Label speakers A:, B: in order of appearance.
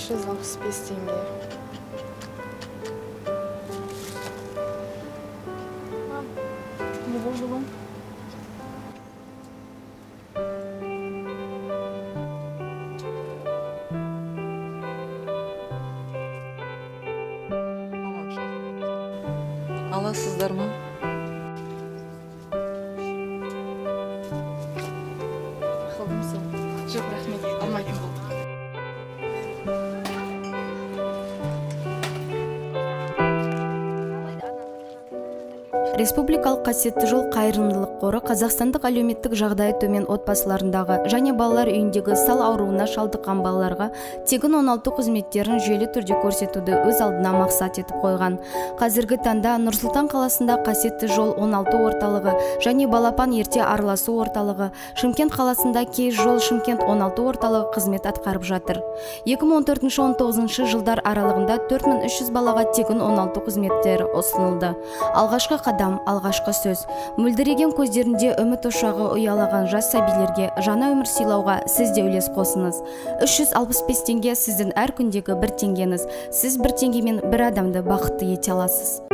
A: 365 теңге. Не болды ғой?
B: Аласыздар ма?
A: Қалдымсың. Жоқ, рахмет. Алмайтын болдым.
C: Республикалық қасиетті жол қайырымдылық қоры Қазақстандық әлеуметтік жағдайы төмен отбасыларындағы және балалар үйіндегі сал ауруына шалдыққан балаларға тегін 16 қызметтерін жүйелі түрде көрсетуді өз алдына мақсат етіп қойған. Қазіргі таңда Нұр-Сұлтан қаласында қасиетті жол 16 орталығы және балапан ерте араласу орталығы, Шымкент қаласында Кейс жол Шымкент 16 орталығы қызмет атқарып жатыр. 2014-19 жылдар аралығында 4300 балаға тегін 16 қызметтер ұсынылды. Алғашқы қадам, алғашқы сөз. Мөлдіреген көздерінде үміт ошағы ұялаған жас сәбилерге жаңа өмір сыйлауға сіз де үлес қосыңыз. 365 теңге сіздің әр күндегі 1 теңгеңіз. Сіз 1 теңгемен бір адамды бақытты ете аласыз.